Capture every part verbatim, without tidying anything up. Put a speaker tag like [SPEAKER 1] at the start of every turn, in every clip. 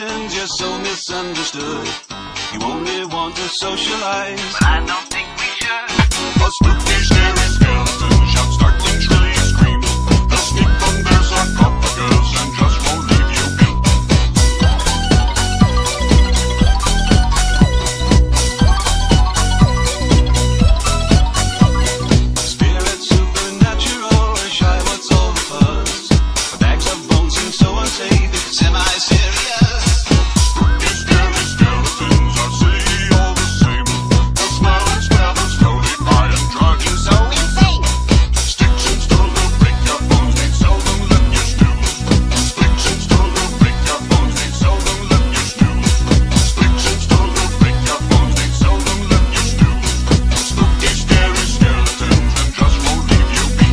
[SPEAKER 1] skeletons, you're so misunderstood. You only want to socialize,
[SPEAKER 2] but I don't think we should.
[SPEAKER 1] A spooky, scary skeleton shouts startling, shrilly screams. They'll sneak from their sarcophagus and just won't leave you be. Spirit supernatural, shy, what's all the buzz? The bags of bones seem so unsafe, it's semi-serious. Spooky, scary skeletons are silly all the same. They'll smile and smell and slowly eye and drive you so insane. Sticks and stones will break your bones, they seldom let you snooze. Sticks and stones will break your bones, they seldom let you snooze. Sticks and stones will break your bones, they seldom let you snooze. Spooky, scary skeletons and just won't leave you be.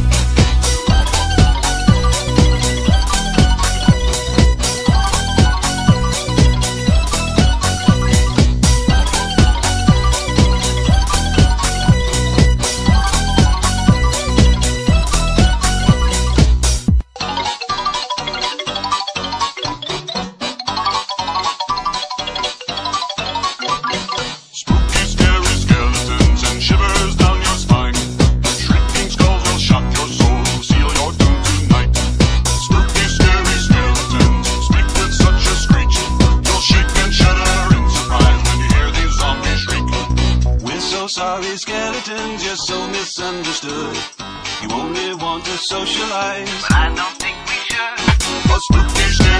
[SPEAKER 1] Spooky, scary skeletons and shivers down your spine. Shrieking skulls will shock your soul, seal your doom tonight. Spooky, scary skeletons speak with such a screech. You'll shake and shudder in surprise when you hear these zombies shriek. We're so sorry, skeletons, you're so misunderstood. You only want to socialize,
[SPEAKER 2] But I don't think we should.
[SPEAKER 1] A spooky, scary